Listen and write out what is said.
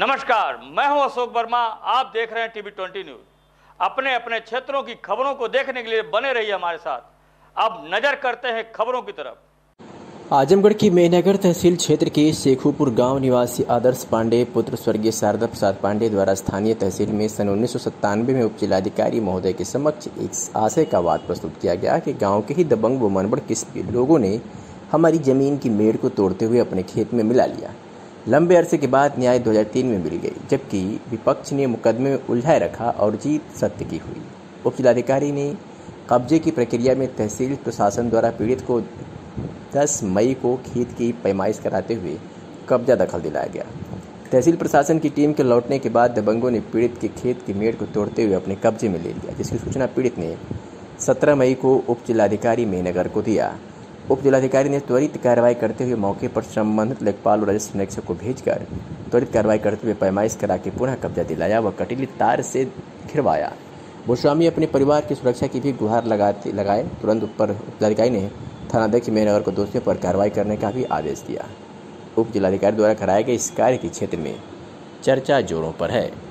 नमस्कार, मैं हूं अशोक वर्मा। आप देख रहे हैं टीवी 20 न्यूज। अपने अपने क्षेत्रों की खबरों को देखने के लिए बने रहिए हमारे साथ। अब नजर करते हैं खबरों की तरफ। आजमगढ़ की मेहनगर तहसील क्षेत्र के शेखुपुर गांव निवासी आदर्श पांडे पुत्र स्वर्गीय शारदा प्रसाद पांडे द्वारा स्थानीय तहसील में सन 1997 में उप जिलाधिकारी महोदय के समक्ष एक आशय का वाद प्रस्तुत किया गया कि गांव के ही दबंग व मनबड़ किस्म के लोगों ने हमारी जमीन की मेड़ को तोड़ते हुए अपने खेत में मिला लिया। लंबे अरसे के बाद न्याय 2003 में मिल गई, जबकि विपक्ष ने मुकदमे में उलझाए रखा और जीत सत्य की हुई। उप जिलाधिकारी ने कब्जे की प्रक्रिया में तहसील प्रशासन द्वारा पीड़ित को 10 मई को खेत की पैमाइश कराते हुए कब्जा दखल दिलाया गया। तहसील प्रशासन की टीम के लौटने के बाद दबंगों ने पीड़ित के खेत की मेड़ को तोड़ते हुए अपने कब्जे में ले लिया, जिसकी सूचना पीड़ित ने 17 मई को उप जिलाधिकारी मेहनगर को दिया। उप जिलाधिकारी ने त्वरित कार्रवाई करते हुए मौके पर संबंधित लेखपाल और रजिस्टर निरीक्षक को भेजकर त्वरित कार्रवाई करते हुए पैमाइश करा के पुनः कब्जा दिलाया व कटीली तार से घिरवाया। गोस्वामी अपने परिवार की सुरक्षा की भी गुहार लगाए। तुरंत उप जिलाधिकारी ने थानाध्यक्ष मेहनगर को दोषियों पर कार्रवाई करने का भी आदेश दिया। उप जिलाधिकारी द्वारा कराए गए इस कार्य के क्षेत्र में चर्चा जोरों पर है।